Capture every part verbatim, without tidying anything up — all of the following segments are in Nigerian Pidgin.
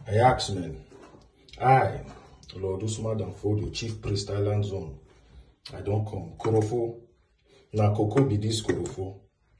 I ask, man. I, Lord Usman Danfodio, Chief Priest Island Zone. I don't come. Korofo. Na Koko be this Korofo.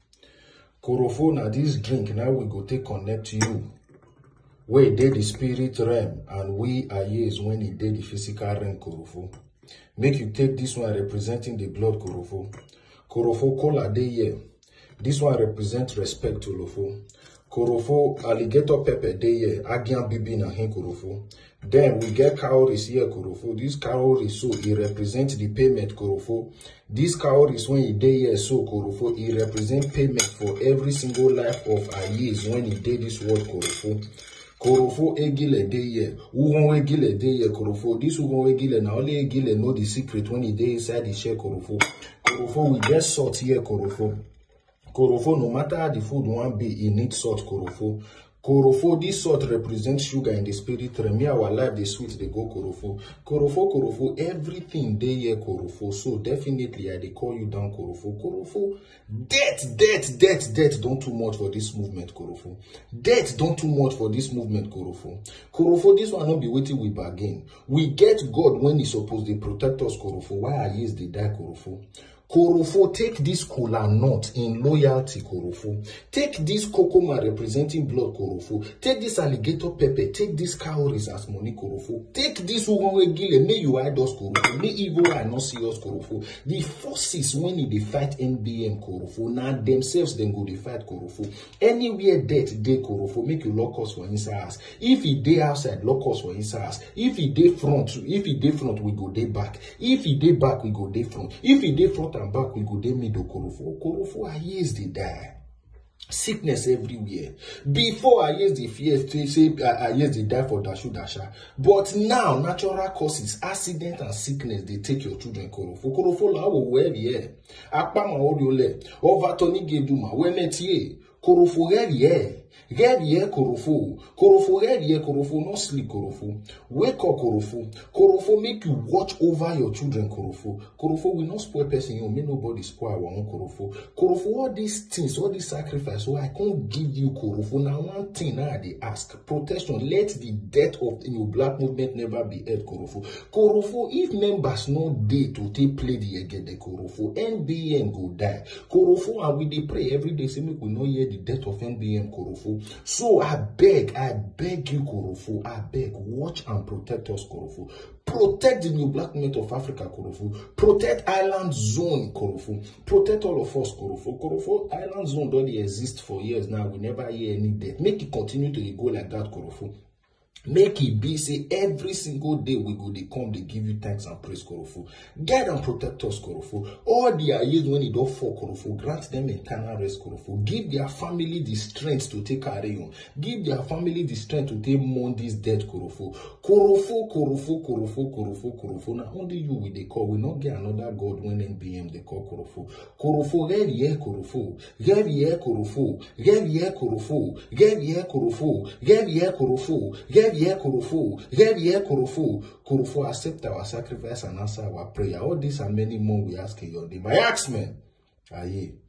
Korofo na this drink. Now we go take connect to you. Where did the spirit realm and we are years when he did the physical realm, Korofo. Make you take this one representing the blood, Korofo. Korofo kola dey here. This one represents respect to Lofo. Korofo alligator pepper dey here. Agian bibi na hin Korofo. Then we get cowries here, Korofo. This cowries so it represents the payment, Korofo. This cowries when he dey here so Korofo, it represents payment for every single life of our years when he did this word, Korofo. Korofo egile dey here. Ugon egile dey here, Korofo. This ugon egile na only egile know the secret when he dey inside the share, Korofo. Korofo we get salt here, Korofo. Korofo, no matter how the food one be, it needs salt, Korofo. Korofo, this salt represents sugar in the spirit realm. Me, our life, the sweet, they go, Korofo. Korofo, Korofo, everything they here, Korofo. So definitely, I they call you down, Korofo. Korofo, death, death, death, death, don't too much for this movement, Korofo. Death, don't too much for this movement, Korofo. Korofo, this one not be waiting we bargain. We get God when He supposed to protect us, Korofo. Why are years they die, Korofo? Korofo, take this kola nut in loyalty, Korofo. Take this kokoma representing blood, Korofo. Take this alligator pepper. Take this cowries as money, Korofo. Take this ugonwe gile. May you hide us, Korofo. May evil eye not see us, Korofo. The forces when they fight N B M, Korofo, now themselves then go they fight, Korofo. Anywhere death they, Korofo, make you lock us for inside us. If he dey outside, lock us for inside us. If he dey front, if he dey front, we go dey back. If he dey back, we go dey front. If he dey front and back, we go dey middle, Korofo. Korofo, our years they die. Sickness everywhere. Before I used the fear to say I used to die for dashu dasha. But now natural causes, accident and sickness, they take your children, Korofo. Korofo la wo where here. Akpama oriole. Overtoni geduma. Wenetie. Korofo here. Get here, Korofo. Korofo, get here, Korofo. Not sleep, Korofo. Wake up, Korofo. Korofo, make you watch over your children, Korofo. Korofo will not spoil person. You may nobody spoil our own, Korofo. Korofo, all these things, all these sacrifice, so I can't give you, Korofo. Now, one thing now they ask, protection. Let the death of the new black movement never be held, Korofo. Korofo, if members not dey to take play the again, the Korofo, N B M go die. Korofo, and we dey pray every day, say make we not hear the death of N B M, Korofo. So I beg, I beg you, Korofo, I beg, watch and protect us, Korofo. Protect the new black movement of Africa, Korofo. Protect Island Zone, Korofo. Protect all of us, Korofo. Korofo, Island Zone don't exist for years now. We never hear any death. Make it continue to go like that, Korofo. Make it be, say, every single day we go, they come, they give you thanks and praise, Korofo. Guide and protect us, Korofo. All their years when it don't fall, Korofo, grant them eternal rest, Korofo. Give their family the strength to take carry on. Give their family the strength to take mourn this death, Korofo. Korofo, Korofo, Korofo, Korofo, Korofo. Now, only you will they call. We not get another God when N B M they call Korofo. Korofo, get here, Korofo. Get here, Korofo. Get here, Korofo. Get here, Korofo. Get here, Korofo. Get here, Korofo. Get here, Korofo. Korofo, accept our sacrifice and answer our prayer. All these and many more we ask in your name. I ask, man. Aye.